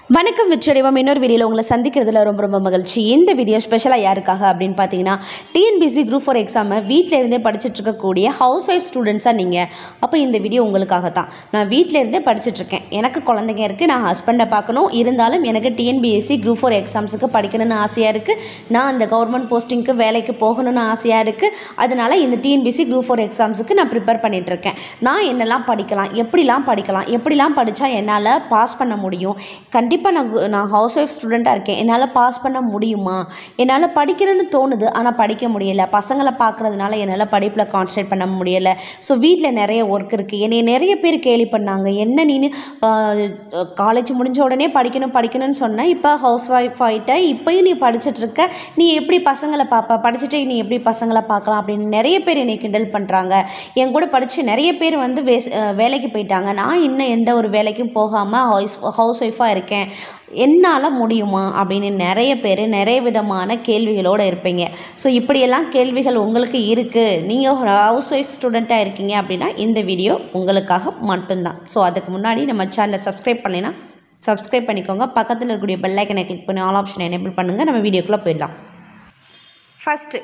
வணக்கம் விச்சடிவம் இன்னொரு வீடியோவில் உங்களை சந்திக்கிறதுல ரொம்ப மகிழ்ச்சி. இந்த வீடியோ ஸ்பெஷலாக யாருக்காக அப்படின்னு பார்த்தீங்கன்னா, டிஎன்பிஎஸ்சி குரூப் 4 எக்ஸாமை வீட்டில் இருந்தே படிச்சுட்டு இருக்கக்கூடிய ஹவுஸ் ஒய்ஃப் ஸ்டூடெண்ட்ஸாக நீங்கள். அப்போ இந்த வீடியோ உங்களுக்காக தான். நான் வீட்டில் இருந்தே படிச்சுட்ருக்கேன், எனக்கு குழந்தைங்க இருக்குது, நான் ஹஸ்பண்டை பார்க்கணும், இருந்தாலும் எனக்கு டிஎன்பிஎஸ்சி குரூப் 4 எக்ஸாம்ஸுக்கு படிக்கணும்னு ஆசையாக இருக்குது, நான் அந்த கவர்மெண்ட் போஸ்டிங்க்கு வேலைக்கு போகணும்னு ஆசையாக இருக்குது. அதனால் இந்த டிஎன்பிஎஸ்சி குரூப் 4 எக்ஸாம்ஸுக்கு நான் ப்ரிப்பேர் பண்ணிகிட்ருக்கேன். நான் என்னெல்லாம் படிக்கலாம், எப்படிலாம் படித்தா என்னால் பாஸ் பண்ண முடியும், கண்டிப்பாக நான் ஹவுஸ் ஒய்ஃப் ஸ்டூடெண்ட்டாக இருக்கேன், என்னால் பாஸ் பண்ண முடியுமா, என்னால் படிக்கணும்னு தோணுது ஆனால் படிக்க முடியலை, பசங்களை பார்க்குறதுனால என்னால் படிப்பில் கான்சன்ட்ரேட் பண்ண முடியலை, ஸோ வீட்டில் நிறைய ஒர்க் இருக்குது, என்னை நிறைய பேர் கேலி பண்ணாங்க, என்ன நீனு காலேஜ் முடிஞ்ச உடனே படிக்கணும்னு சொன்னேன், இப்போ ஹவுஸ் ஒய்ஃப் ஆகிட்ட, இப்போயும் நீ படிச்சுட்ருக்க, நீ எப்படி பசங்களை பார்ப்ப, படிச்சுட்டு நீ எப்படி பசங்களை பார்க்கலாம் அப்படின்னு நிறைய பேர் என்னை கிண்டல் பண்ணுறாங்க. என் கூட படித்து நிறைய பேர் வந்து வேலைக்கு போயிட்டாங்க, நான் இன்னும் எந்த ஒரு வேலைக்கும் போகாமல் ஹவுஸ் ஒய்ஃபாக இருக்கேன், என்னால் முடியுமா அப்படின்னு நிறைய பேர் நிறைய விதமான கேள்விகளோடு இருப்பீங்க. ஸோ இப்படியெல்லாம் கேள்விகள் உங்களுக்கு இருக்குது, நீங்கள் ஒரு ஹவுஸ் ஒய்ஃப் ஸ்டூடெண்ட்டாக இருக்கீங்க அப்படின்னா இந்த வீடியோ உங்களுக்காக மட்டும்தான். ஸோ அதுக்கு முன்னாடி நம்ம சேனலை சப்ஸ்கிரைப் பண்ணினா சப்ஸ்கிரைப் பண்ணிக்கோங்க, பக்கத்தில் இருக்கக்கூடிய பெல் ஐக்கனை கிளிக் பண்ணி ஆல் ஆப்ஷனை எனேபிள் பண்ணுங்கள். நம்ம வீடியோக்குள்ளே போயிடலாம். ஃபஸ்ட்டு,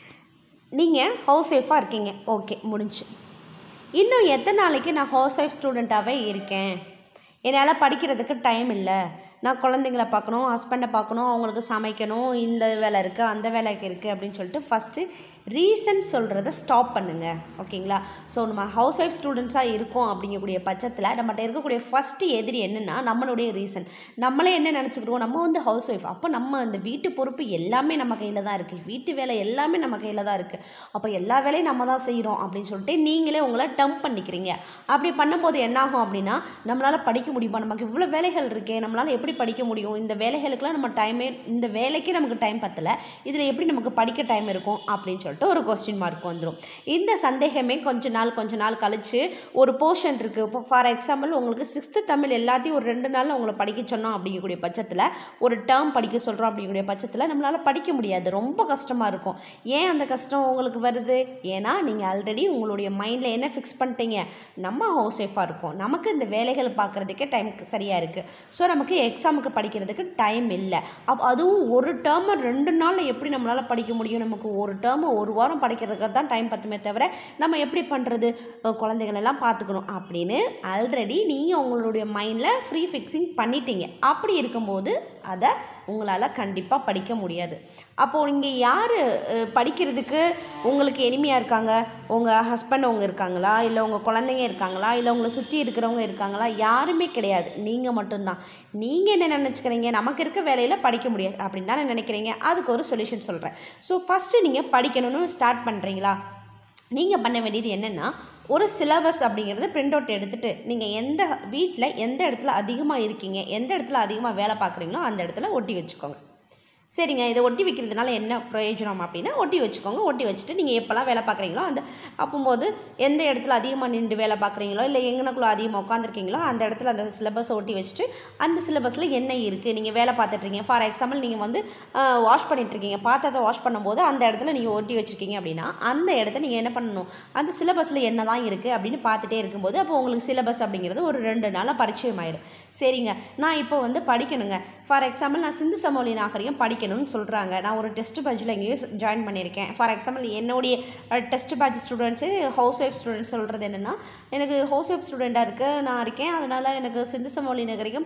நீங்கள் ஹவுஸ் ஒய்ஃபாக இருக்கீங்க, ஓகே முடிஞ்சு. இன்னும் எத்தனை நாளைக்கு நான் ஹவுஸ் ஒய்ஃப் ஸ்டூடெண்ட்டாகவே இருக்கேன், என்னால் படிக்கிறதுக்கு டைம் இல்லை, நான் குழந்தைங்கள பார்க்கணும், ஹஸ்பண்டை பார்க்கணும், அவங்களுக்கு சமைக்கணும், இந்த வேலை இருக்குது அந்த வேலைக்கு இருக்குது அப்படின்னு சொல்லிட்டு ஃபஸ்ட்டு ரீசன் சொல்கிறத ஸ்டாப் பண்ணுங்கள், ஓகேங்களா? ஸோ நம்ம ஹவுஸ் ஒய்ஃப் ஸ்டூடெண்ட்ஸாக இருக்கோம் அப்படிங்கக்கூடிய பட்சத்தில் நம்மகிட்ட இருக்கக்கூடிய ஃபஸ்ட்டு எதிரி என்னென்னா நம்மளுடைய ரீசன். நம்மளே என்ன நினச்சிக்கிடுவோம், நம்ம வந்து ஹவுஸ் ஒய்ஃப், அப்போ நம்ம அந்த வீட்டு பொறுப்பு எல்லாமே நம்ம கையில் தான் இருக்குது, வீட்டு வேலை எல்லாமே நம்ம கையில் தான் இருக்குது, அப்போ எல்லா வேலையும் நம்ம தான் செய்கிறோம் அப்படின்னு சொல்லிட்டு நீங்களே உங்களை டம்ப் பண்ணிக்கிறீங்க. அப்படி பண்ணும்போது என்னாகும் அப்படின்னா, நம்மளால் படிக்க முடியுமா, நமக்கு இவ்வளோ வேலைகள் இருக்கே, நம்மளால் எப்படி படிக்க முடியும், இந்த வேலைகளுக்கெல்லாம் நம்ம டைமே, இந்த வேலைக்கே நமக்கு டைம் பத்தலை, இதில் எப்படி நமக்கு படிக்க டைம் இருக்கும் அப்படின்னு சொல்லிட்டு ஒரு கொஸ்டின் மார்க் வந்துடும். இந்த சந்தேகமே கொஞ்ச நாள் கழித்து ஒரு போர்ஷன் இருக்குது. இப்போ ஃபார் எக்ஸாம்பிள் உங்களுக்கு 6th தமிழ் எல்லாத்தையும் ஒரு 2 நாளில் உங்களை படிக்க சொன்னோம் அப்படிங்கக்கூடிய பட்சத்தில், ஒரு டேர்ம் படிக்க சொல்கிறோம் அப்படிங்கக்கூடிய பட்சத்தில் நம்மளால் படிக்க முடியாது, ரொம்ப கஷ்டமாக இருக்கும். ஏன் அந்த கஷ்டம் உங்களுக்கு வருது, ஏன்னா நீங்கள் ஆல்ரெடி உங்களுடைய மைண்டில் என்ன ஃபிக்ஸ் பண்ணிட்டீங்க, நம்ம ஹவுஸ் ஒய்ஃபாக இருக்கோம், நமக்கு இந்த வேலைகள் பார்க்குறதுக்கே டைம் சரியாக இருக்குது, ஸோ நமக்கு எக்ஸாமுக்கு படிக்கிறதுக்கு டைம் இல்லை. அதுவும் ஒரு டேர்மை 2 நாளில் எப்படி நம்மளால் படிக்க முடியும், நமக்கு ஒரு டேர்மை ஒரு வாரம் படிக்கிறதுக்கு தான் டைம் பத்துமே தவிர நம்ம எப்படி பண்ணுறது, குழந்தைகளெல்லாம் பார்த்துக்கணும் அப்படின்னு ஆல்ரெடி நீங்கள் உங்களுடைய மைண்டில் ஃப்ரீ ஃபிக்ஸிங் பண்ணிட்டீங்க. அப்படி இருக்கும்போது அதை உங்களால் கண்டிப்பாக படிக்க முடியாது. அப்போது நீங்கள் யார் படிக்கிறதுக்கு உங்களுக்கு எளிமையாக இருக்காங்க, உங்கள் ஹஸ்பண்ட் அவங்க இருக்காங்களா, இல்லை உங்கள் குழந்தைங்க இருக்காங்களா, இல்லை உங்களை சுற்றி இருக்கிறவங்க இருக்காங்களா, யாருமே கிடையாது, நீங்கள் மட்டும்தான். நீங்கள் என்ன நினச்சிக்கிறீங்க, நமக்கு இருக்க வேலையில் படிக்க முடியாது அப்படின்னு தானே நினைக்கிறீங்க. அதுக்கு ஒரு சொல்யூஷன் சொல்கிறேன். ஸோ ஃபஸ்ட்டு நீங்கள் படிக்கணும்னு ஸ்டார்ட் பண்ணுறீங்களா, நீங்கள் பண்ண வேண்டியது என்னென்னா, ஒரு சிலபஸ் அப்படிங்கிறது பிரிண்ட் அவுட் எடுத்துகிட்டு நீங்கள் வீட்டில் எந்த இடத்துல அதிகமாக இருக்கீங்க, எந்த இடத்துல அதிகமாக வேலை பார்க்குறீங்களோ அந்த இடத்துல ஒட்டி வச்சுக்கோங்க. சரிங்க, இதை ஒட்டி வைக்கிறதுனால என்ன பிரயோஜனம் அப்படின்னா, ஒட்டி வச்சுக்கோங்க. ஒட்டி வச்சுட்டு நீங்கள் எப்போல்லாம் வேலை பார்க்குறீங்களோ அப்போது எந்த இடத்துல அதிகமாக நின்று வேலை பார்க்குறீங்களோ, இல்லை எங்கனக்குள்ளே அதிகமாக உட்காந்துருக்கீங்களோ அந்த இடத்துல அந்த சிலபஸை ஒட்டி வச்சுட்டு, அந்த சிலபஸில் என்ன இருக்குது, நீங்கள் வேலை பார்த்துட்ருக்கீங்க, ஃபார் எக்ஸாம்பிள் நீங்கள் வந்து வாஷ் பண்ணிகிட்ருக்கீங்க, பாத்திரத்தை வாஷ் பண்ணும்போது அந்த இடத்துல நீங்கள் ஒட்டி வச்சுருக்கீங்க அப்படின்னா, அந்த இடத்த நீங்கள் என்ன பண்ணணும், அந்த சிலபஸில் என்ன தான் இருக்குது அப்படின்னு பார்த்துட்டே இருக்கும்போது அப்போ உங்களுக்கு சிலபஸ் அப்படிங்கிறது ஒரு 2 நாளாக பரிச்சயம் ஆயிடும். சரிங்க, நான் இப்போ வந்து படிக்கணுங்க, ஃபார் எக்ஸாம்பிள் நான் சிந்து சமவெளி நாகரிகம் படிக்கணும்னு சொல்கிறாங்க, நான் ஒரு டெஸ்ட் பேட்சில் எங்கேயோ ஜாயின் பண்ணியிருக்கேன். ஃபார் எக்ஸாம்பிள் என்னுடைய test batch students house wife students சொல்கிறது என்னென்னா, எனக்கு ஹவுஸ் ஒய்ஃப் ஸ்டூடெண்ட்டாக நான் இருக்கேன், அதனால் எனக்கு சிந்து சமவெளி நாகரிகம்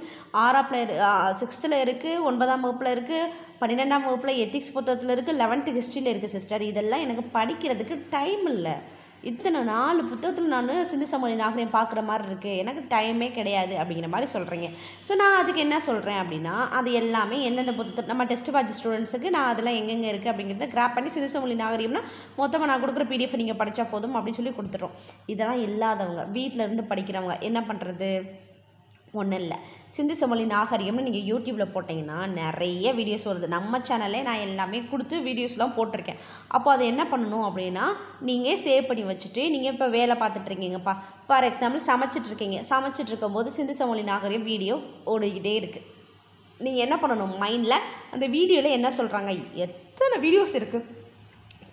6th இருக்குது, 9ஆம் வகுப்பில் இருக்குது, 12ஆம் வகுப்பில் எத்திக்ஸ் புத்தகத்தில் இருக்குது, 11th ஹிஸ்ட்ரியில் இருக்குது சிஸ்டர், இதெல்லாம் எனக்கு படிக்கிறதுக்கு டைம் இல்லை, இத்தனை 4 புத்தகத்தில் நான் சிந்து சமவெளி நாகரிகம் பார்க்குற மாதிரி இருக்குது, எனக்கு டைமே கிடையாது அப்படிங்கிற மாதிரி சொல்கிறீங்க. ஸோ நான் அதுக்கு என்ன சொல்கிறேன் அப்படின்னா, அது எல்லாமே எந்தெந்த புத்தகத்தில் நம்ம டெஸ்ட் பேட்ச் ஸ்டூடெண்ட்ஸுக்கு நான் அதெல்லாம் எங்கெங்கே இருக்குது அப்படிங்கிறத கிராப் பண்ணி சிந்து சமவெளி நாகரிகம்னா மொத்தமாக நான் கொடுக்குற PDF நீங்கள் படித்தா போதும் அப்படின்னு சொல்லி கொடுத்துட்றோம். இதெல்லாம் இல்லாதவங்க வீட்டில் இருந்து படிக்கிறவங்க என்ன பண்ணுறது, ஒன்றும் இல்லை, சிந்து சமவெளி நாகரிகம்னு நீங்கள் யூடியூப்பில் போட்டிங்கன்னா நிறைய வீடியோஸ் வருது, நம்ம சேனல்லே நான் எல்லாமே கொடுத்து வீடியோஸ்லாம் போட்டிருக்கேன். அப்போ அதை என்ன பண்ணணும் அப்படின்னா, நீங்கள் சேவ் பண்ணி வச்சுட்டு நீங்கள் இப்போ வேலை பார்த்துட்ருக்கீங்கப்பா, ஃபார் எக்ஸாம்பிள் சமைச்சிட்டு இருக்கும்போது சிந்து சமவெளி நாகரிகம் வீடியோ ஓடிக்கிட்டே இருக்குது, நீங்கள் என்ன பண்ணணும், மைண்டில் அந்த வீடியோவில் என்ன சொல்கிறாங்க, எத்தனை வீடியோஸ் இருக்குது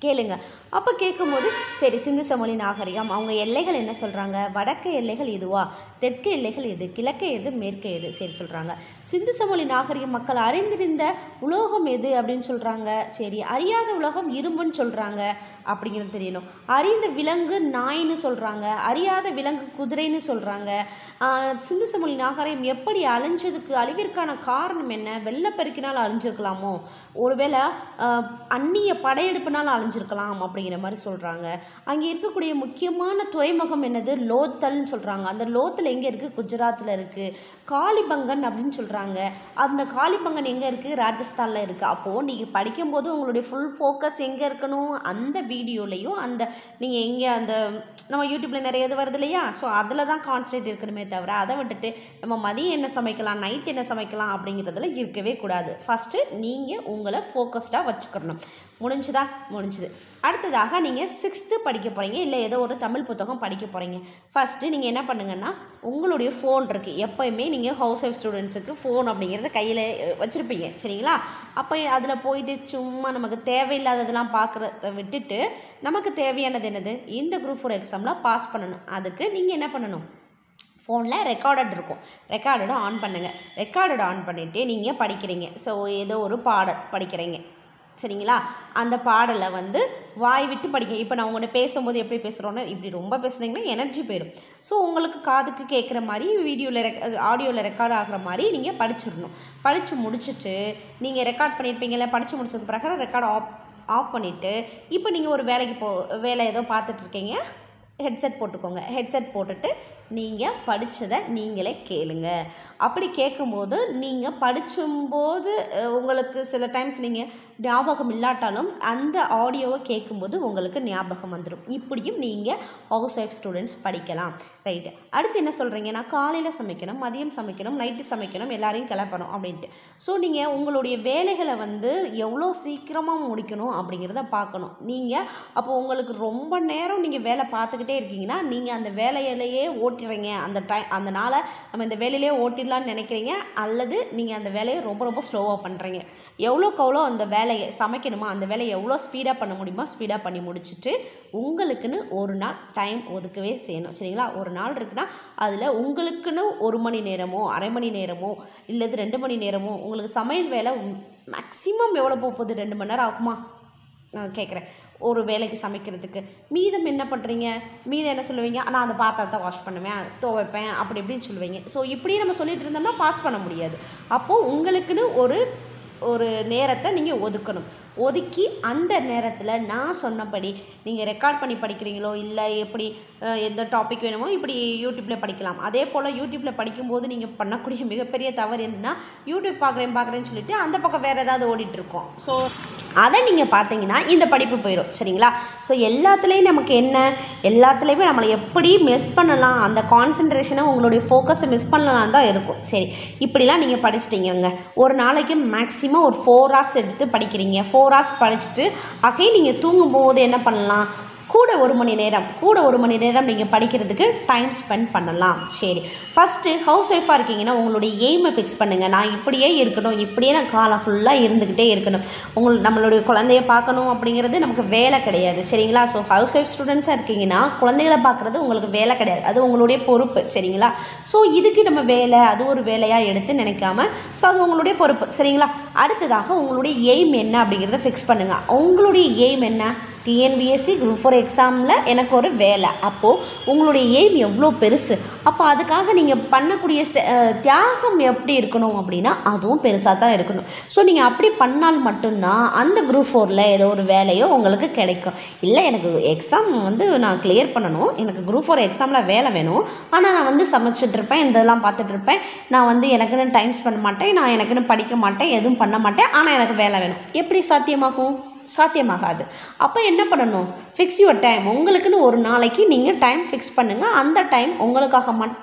கேளுங்க. அப்போ கேட்கும்போது சரி சிந்து சமவெளி நாகரிகம் அவங்க எல்லைகள் என்ன சொல்கிறாங்க, வடக்கு எல்லைகள் இதுவா, தெற்கு எல்லைகள் எது, கிழக்கு எது, மேற்கு எது, சரி சொல்கிறாங்க. சிந்து சமவெளி நாகரிகம் மக்கள் அறிந்திருந்த உலோகம் எது அப்படின்னு சொல்கிறாங்க. சரி அறியாத உலோகம் இரும்புன்னு சொல்கிறாங்க அப்படிங்கிறது தெரியணும். அறிந்த விலங்கு நாயின்னு சொல்கிறாங்க, அறியாத விலங்கு குதிரைன்னு சொல்கிறாங்க. சிந்து சமவெளி நாகரிகம் எப்படி அழிஞ்சதுக்கு அழிவிற்கான காரணம் என்ன, வெள்ளப்பெருக்கினால் அழிஞ்சிருக்கலாமோ, ஒருவேளை அந்நிய படையெடுப்பினால் அழிஞ்சிருக்கலாம் அப்படிங்கிற மாதிரி சொல்கிறாங்க. அங்கே இருக்கக்கூடிய முக்கியமான துறைமுகம் என்னது, லோத்தல்னு சொல்கிறாங்க. அந்த லோத்தில் எங்கே இருக்குது, குஜராத்தில் இருக்குது. காளிபங்கன் அப்படின்னு சொல்கிறாங்க. அந்த காளிபங்கன் எங்கே இருக்குது, ராஜஸ்தானில் இருக்குது. அப்போது நீங்கள் படிக்கும்போது உங்களுடைய ஃபுல் ஃபோக்கஸ் எங்கே இருக்கணும், அந்த வீடியோலையும் அந்த நீங்கள் எங்கே அந்த நம்ம யூடியூப்பில் நிறைய இது வருது இல்லையா, ஸோ அதில் தான் கான்சன்ட்ரேட் இருக்கணுமே தவிர அதை விட்டுட்டு நம்ம மதியம் என்ன சமைக்கலாம், நைட் என்ன சமைக்கலாம் அப்படிங்கிறதுல இருக்கவே கூடாது. ஃபஸ்ட்டு நீங்கள் உங்களை ஃபோக்கஸ்டாக வச்சுக்கணும். முடிஞ்சுது. அடுத்ததாக நீங்கள் 6th படிக்க போகிறீங்க, இல்லை ஏதோ ஒரு தமிழ் புத்தகம் படிக்க போகிறீங்க. ஃபஸ்ட்டு நீங்கள் என்ன பண்ணுங்கன்னா, உங்களுடைய ஃபோன் இருக்குது. எப்போயுமே நீங்கள் ஹவுஸ் ஒய்ஃப் ஸ்டூடெண்ட்ஸுக்கு ஃபோன் அப்படிங்கிறத கையில் வச்சுருப்பீங்க சரிங்களா. அப்போ அதில் போயிட்டு சும்மா நமக்கு தேவையில்லாததெல்லாம் பார்க்குறத விட்டுட்டு நமக்கு தேவையானது என்னது, இந்த குரூப் 4 எக்ஸாமில் பாஸ் பண்ணணும். அதுக்கு நீங்கள் என்ன பண்ணணும், ஃபோனில் ரெக்கார்டட் இருக்கும், ரெக்கார்டடை ஆன் பண்ணுங்கள். ரெக்கார்டடை ஆன் பண்ணிவிட்டு நீங்கள் படிக்கிறீங்க. ஸோ ஏதோ ஒரு பாடல் படிக்கிறீங்க சரிங்களா. அந்த பாடலை வந்து வாய் விட்டு படிங்க. இப்போ நான் உங்கள்கிட்ட பேசும்போது எப்படி பேசுகிறோன்னு, இப்படி ரொம்ப பேசுனீங்கன்னா எனர்ஜி போயிடும். ஸோ உங்களுக்கு காதுக்கு கேட்குற மாதிரி வீடியோவில் ஆடியோவில் ரெக்கார்ட் ஆகிற மாதிரி நீங்கள் படிச்சிடணும். படித்து முடிச்சுட்டு நீங்கள் ரெக்கார்ட் பண்ணியிருப்பீங்களே, படித்து முடிச்சதுக்கு பிறகு ரெக்கார்ட் ஆஃப் பண்ணிவிட்டு இப்போ நீங்கள் ஒரு வேலை ஏதோ பார்த்துட்ருக்கீங்க, ஹெட்செட் போட்டுக்கோங்க. ஹெட்செட் போட்டுட்டு நீங்கள் படித்ததை நீங்களே கேளுங்க. அப்படி கேட்கும்போது நீங்கள் படிக்கும்போது உங்களுக்கு சில டைம்ஸ் நீங்கள் ஞாபகம் இல்லாட்டாலும் அந்த ஆடியோவை கேட்கும்போது உங்களுக்கு ஞாபகம் வந்துடும். இப்படியும் நீங்கள் ஹவுஸ் ஒய்ஃப் ஸ்டூடெண்ட்ஸ் படிக்கலாம். ரைட்டு. அடுத்து என்ன சொல்கிறீங்க, நான் காலையில் சமைக்கணும், மதியம் சமைக்கணும், நைட்டு சமைக்கணும், எல்லாரையும் கிளப்பணும் அப்படின்ட்டு. ஸோ நீங்கள் உங்களுடைய வேலைகளை வந்து எவ்வளோ சீக்கிரமாக முடிக்கணும் அப்படிங்கிறத பார்க்கணும். நீங்கள் அப்போ உங்களுக்கு ரொம்ப நேரம் நீங்கள் வேலை பார்த்துக்கிட்டே இருக்கீங்கன்னா நீங்கள் அந்த வேலையிலேயே ஓட்டிடுறீங்க. அந்த நாளை நம்ம இந்த வேலையிலேயே ஓட்டிடலான்னு நினைக்கிறீங்க, அல்லது நீங்கள் அந்த வேலையை ரொம்ப ரொம்ப ஸ்லோவாக பண்ணுறீங்க. எவ்வளோக்கு எவ்வளோ அந்த வேலையை சமைக்கணுமா அந்த வேலையை எவ்வளோ ஸ்பீடாக பண்ண முடியுமோ ஸ்பீடாக பண்ணி முடிச்சுட்டு உங்களுக்குன்னு ஒரு நாள் டைம் ஒதுக்கவே செய்யணும் சரிங்களா. ஒரு நாள் இருக்குன்னா அதில் உங்களுக்குன்னு 1 மணி நேரமோ, அரை மணி நேரமோ, இல்லது 2 மணி நேரமோ, உங்களுக்கு சமையல் வேலை மேக்ஸிமம் எவ்வளோ போகுது, 2 மணி நேரம் ஆகுமா நான் கேட்குறேன் ஒரு வேலைக்கு சமைக்கிறதுக்கு. மீதம் என்ன பண்ணுறீங்க, மீதம் என்ன சொல்லுவீங்க, நான் அந்த பாத்திரத்தை வாஷ் பண்ணுவேன், துவைப்பேன், அப்படி இப்படின்னு சொல்லுவீங்க. ஸோ இப்படி நம்ம சொல்லிட்டு இருந்தோம்னா பாஸ் பண்ண முடியாது. அப்போது உங்களுக்குன்னு ஒரு நேரத்தை நீங்கள் ஒதுக்கி அந்த நேரத்தில் நான் சொன்னபடி நீங்கள் ரெக்கார்ட் பண்ணி படிக்கிறீங்களோ, இல்லை எப்படி எந்த டாபிக் வேணுமோ இப்படி யூடியூப்பில் படிக்கலாம். அதே போல் யூடியூப்பில் படிக்கும்போது நீங்கள் பண்ணக்கூடிய மிகப்பெரிய தவறு என்னென்னா, யூடியூப் பார்க்குறேன்னு சொல்லிட்டு அந்த பக்கம் வேறு ஏதாவது ஓடிட்டுருக்கோம். ஸோ அதை நீங்கள் பார்த்தீங்கன்னா இந்த படிப்பு போயிடும் சரிங்களா. ஸோ எல்லாத்துலேயும் நமக்கு என்ன, எல்லாத்துலேயுமே நம்மளை எப்படி மிஸ் பண்ணலாம், அந்த கான்சன்ட்ரேஷனை உங்களுடைய ஃபோக்கஸை மிஸ் பண்ணலாம் தான் இருக்கும். சரி இப்படிலாம் நீங்கள் படிச்சிட்டிங்கங்க. ஒரு நாளைக்கு மேக்ஸிமம் ஒரு 4 hours எடுத்து படிக்கிறீங்க. 4 hours படிச்சுட்டு நீங்கள் தூங்கும்போது என்ன பண்ணலாம், கூட ஒரு மணி நேரம் நீங்கள் படிக்கிறதுக்கு டைம் ஸ்பெண்ட் பண்ணலாம். சரி ஃபஸ்ட்டு ஹவுஸ் ஒய்ஃபாக இருக்கீங்கன்னா உங்களுடைய எய்மை ஃபிக்ஸ் பண்ணுங்கள். நான் இப்படியே இருக்கணும், இப்படியே நான் காலம் ஃபுல்லாக இருந்துக்கிட்டே இருக்கணும். நம்மளுடைய குழந்தைய பார்க்கணும் அப்படிங்கிறது நமக்கு வேலை கிடையாது சரிங்களா. ஸோ ஹவுஸ் ஒய்ஃப் ஸ்டூடெண்ட்ஸாக இருக்கீங்கன்னா குழந்தைகளை பார்க்குறது உங்களுக்கு வேலை கிடையாது, அது உங்களுடைய பொறுப்பு சரிங்களா. ஸோ இதுக்கு நம்ம வேலை அது ஒரு வேலையாக எடுத்து நினைக்காம ஸோ அது உங்களுடைய பொறுப்பு சரிங்களா. அடுத்ததாக உங்களுடைய எய்ம் என்ன அப்படிங்கிறத ஃபிக்ஸ் பண்ணுங்கள். உங்களுடைய எய்ம் என்ன, டிஎன்பிஎஸ்சி குரூப் 4 எக்ஸாமில் எனக்கு ஒரு வேலை. அப்போது உங்களுடைய எய்ம் எவ்வளோ பெருசு, அப்போ அதுக்காக நீங்கள் பண்ணக்கூடிய தியாகம் எப்படி இருக்கணும் அப்படின்னா அதுவும் பெருசாக தான் இருக்கணும். ஸோ நீங்கள் அப்படி பண்ணால் மட்டும்தான் அந்த குரூப் 4ல் ஏதோ ஒரு வேலையோ உங்களுக்கு கிடைக்கும். இல்லை எனக்கு எக்ஸாம் வந்து நான் கிளியர் பண்ணணும், எனக்கு குரூப் 4 எக்ஸாமில் வேலை வேணும், ஆனால் நான் வந்து சமைச்சிட்ருப்பேன், இதெல்லாம் பார்த்துட்ருப்பேன், நான் வந்து எனக்குன்னு டைம் ஸ்பெண்ட் மாட்டேன், நான் எனக்குன்னு படிக்க மாட்டேன், எதுவும் பண்ண மாட்டேன், ஆனால் எனக்கு வேலை வேணும், எப்படி சாத்தியமாகும், சாத்தியமாகாது. அப்போ என்ன பண்ணணும், ஃபிக்ஸ் யுவர் டைம். உங்களுக்குன்னு ஒரு நாளைக்கு நீங்கள் டைம் ஃபிக்ஸ் பண்ணுங்கள். அந்த டைம் உங்களுக்காக மட்டும்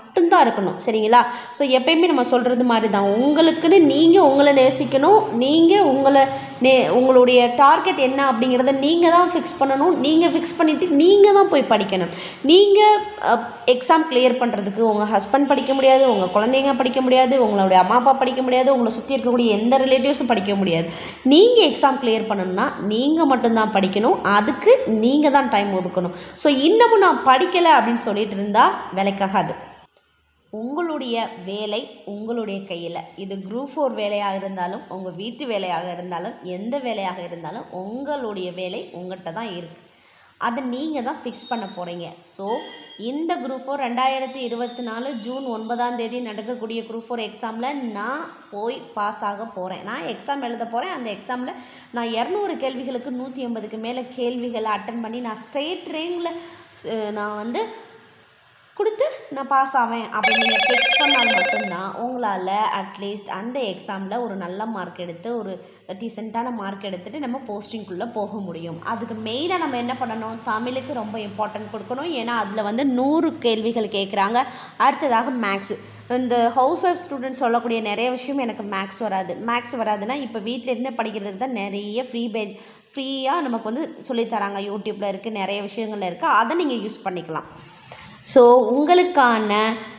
மட்டும்தான் இருக்கணும். சரிங்களா? ஸோ எப்பயுமே நம்ம சொல்கிறது மாதிரி தான், உங்களுக்குன்னு நீங்கள் உங்களை நேசிக்கணும். நீங்கள் உங்களுடைய டார்கெட் என்ன அப்படிங்கிறத நீங்கள் தான் ஃபிக்ஸ் பண்ணணும். நீங்கள் ஃபிக்ஸ் பண்ணிவிட்டு நீங்கள் தான் போய் படிக்கணும். நீங்கள் எக்ஸாம் கிளியர் பண்ணுறதுக்கு உங்கள் ஹஸ்பண்ட் படிக்க முடியாது, உங்கள் குழந்தைங்க படிக்க முடியாது, உங்களுடைய அம்மா அப்பா படிக்க முடியாது, உங்களை சுற்றி இருக்கக்கூடிய எந்த ரிலேட்டிவ்ஸும் படிக்க முடியாது. நீங்கள் எக்ஸாம் கிளியர் பண்ணணும்னா நீங்கள் மட்டும்தான் படிக்கணும். அதுக்கு நீங்கள் தான் டைம் ஒதுக்கணும். ஸோ இன்னமும் நான் படிக்கலை அப்படின்னு சொல்லிட்டு இருந்தால் வேலைக்காகாது. உங்களுடைய வேலை உங்களுடைய கையில். இது குரூப் 4 வேலையாக இருந்தாலும், உங்கள் வீட்டு வேலையாக இருந்தாலும், எந்த வேலையாக இருந்தாலும் உங்களுடைய வேலை உங்கள்கிட்ட தான் இருக்குது. அதை நீங்கள் தான் ஃபிக்ஸ் பண்ண போகிறீங்க. ஸோ இந்த குரூப் 4 2024 ஜூன் 9 நடக்கக்கூடிய குரூப் 4 எக்ஸாமில் நான் போய் பாஸ் ஆக போகிறேன். நான் எக்ஸாம் எழுத போகிறேன். அந்த எக்ஸாமில் நான் 200 கேள்விகளுக்கு 180க்கு மேலே கேள்விகளை அட்டன் பண்ணி நான் ஸ்ட்ரெயிட் ரேங்கில் நான் கொடுத்து நான் பாஸ் ஆவேன் அப்படின்னு நீங்கள் ஃபிக்ஸ் பண்ணால் மட்டும்தான் உங்களால் அட்லீஸ்ட் அந்த எக்ஸாமில் ஒரு நல்ல மார்க் எடுத்து, ஒரு டீசெண்டான மார்க் எடுத்துகிட்டு நம்ம போஸ்டிங்குள்ளே போக முடியும். அதுக்கு மெயினாக நம்ம என்ன பண்ணணும், தமிழுக்கு ரொம்ப இம்பார்ட்டன்ட் கொடுக்கணும். ஏன்னா அதில் 100 கேள்விகள் கேட்குறாங்க. அடுத்ததாக மேக்ஸு. இந்த ஹவுஸ் ஒய்ஃப் ஸ்டூடெண்ட்ஸ் சொல்லக்கூடிய நிறைய விஷயம் எனக்கு மேக்ஸ் வராதுன்னா இப்போ வீட்டிலேருந்தே படிக்கிறதுக்கு தான் நிறைய ஃப்ரீயாக நமக்கு சொல்லித்தராங்க. யூடியூப்பில் இருக்குது, நிறைய விஷயங்கள் இருக்குது. அதை நீங்கள் யூஸ் பண்ணிக்கலாம். ஸோ உங்களுக்கான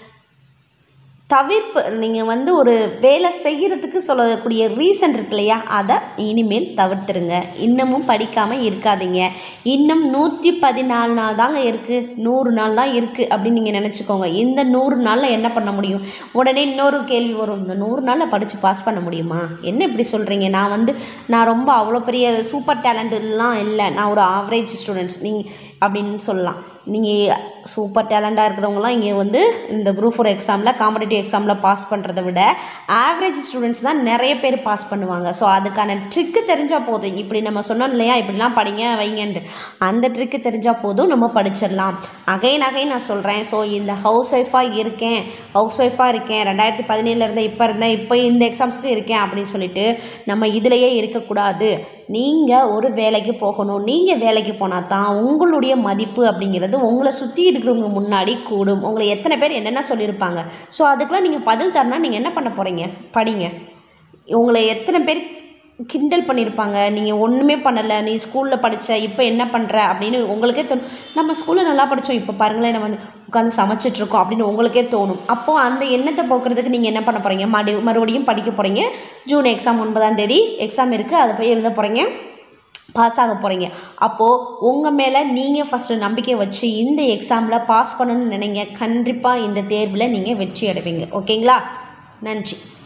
தவிர்ப்பு, நீங்கள் ஒரு வேலை செய்கிறதுக்கு சொல்லக்கூடிய ரீசன் இருக்கு இல்லையா, அதை இனிமேல் தவிர்த்துருங்க. இன்னமும் படிக்காமல் இருக்காதீங்க. இன்னும் 114 நாள் தாங்க இருக்குது, 100 நாள் தான் இருக்குது அப்படின்னு நீங்கள் நினச்சிக்கோங்க. இந்த 100 நாளில் என்ன பண்ண முடியும்? உடனே இன்னொரு கேள்வி வரும், இந்த 100 நாளில் படித்து பாஸ் பண்ண முடியுமா? என்ன இப்படி சொல்கிறீங்க? நான் ரொம்ப அவ்வளோ பெரிய சூப்பர் டேலண்ட்லாம் இல்லை, நான் ஒரு ஆவரேஜ் ஸ்டூடெண்ட்ஸ் அப்படின்னு சொல்லலாம். நீங்கள் சூப்பர் டேலண்டாக இருக்கிறவங்களாம் இங்கே இந்த குரூப் 4 எக்ஸாமில், காம்படிட்டிவ் எக்ஸாமில் பாஸ் பண்ணுறதை விட ஆவரேஜ் ஸ்டூடெண்ட்ஸ் தான் நிறைய பேர் பாஸ் பண்ணுவாங்க. ஸோ அதுக்கான ட்ரிக்கு தெரிஞ்சால் போதும். இப்படி நம்ம சொன்னோம் இல்லையா, இப்படிலாம் படிங்க வைங்கன்ட்டு, அந்த ட்ரிக்கு தெரிஞ்சால் போதும், நம்ம படிச்சிடலாம். அகைன் நான் சொல்கிறேன். ஸோ இந்த ஹவுஸ் ஒய்ஃபாக இருக்கேன் 2017 இப்போ இந்த எக்ஸாம்ஸுக்கு இருக்கேன் அப்படின்னு சொல்லிட்டு நம்ம இதிலையே இருக்கக்கூடாது. நீங்கள் ஒரு வேலைக்கு போகணும். நீங்கள் வேலைக்கு போனால் தான் உங்களுடைய மதிப்பு அப்படிங்கிறது உங்களை சுற்றி இருக்கிறவங்க முன்னாடி கூடும். உங்களை எத்தனை பேர் என்னென்ன சொல்லியிருப்பாங்க. ஸோ அதுக்கெலாம் நீங்கள் பதில் தரனா நீங்கள் என்ன பண்ண போகிறீங்க? படிங்க. உங்களை எத்தனை பேர் கிண்டல் பண்ணியிருப்பாங்க, நீங்கள் ஒன்றுமே பண்ணலை, நீ ஸ்கூலில் படித்த, இப்போ என்ன பண்ணுற அப்படின்னு உங்களுக்கே தோணும். நம்ம ஸ்கூலில் நல்லா படித்தோம், இப்போ பாருங்களேன் நம்ம உட்காந்து சமைச்சிட்ருக்கோம் அப்படின்னு உங்களுக்கே தோணும். அப்போது அந்த எண்ணத்தை போக்குறதுக்கு நீங்கள் என்ன பண்ண போகிறீங்க? மறுபடியும் படிக்க போகிறீங்க. ஜூன் எக்ஸாம் 9 எக்ஸாம் இருக்குது, அதை போய் எழுத போகிறீங்க, பாஸ் ஆக போகிறீங்க. அப்போது உங்கள் மேலே நீங்கள் ஃபஸ்ட்டு நம்பிக்கை வச்சு இந்த எக்ஸாமில் பாஸ் பண்ணணும்னு நினைங்க. கண்டிப்பாக இந்த தேர்வில் நீங்கள் வெற்றி அடைவீங்க. ஓகேங்களா? நன்றி.